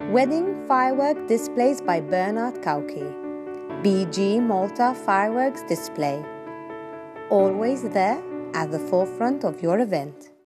Wedding Firework Displays by Bernard Kauki. BG Malta Fireworks Display. Always there at the forefront of your event.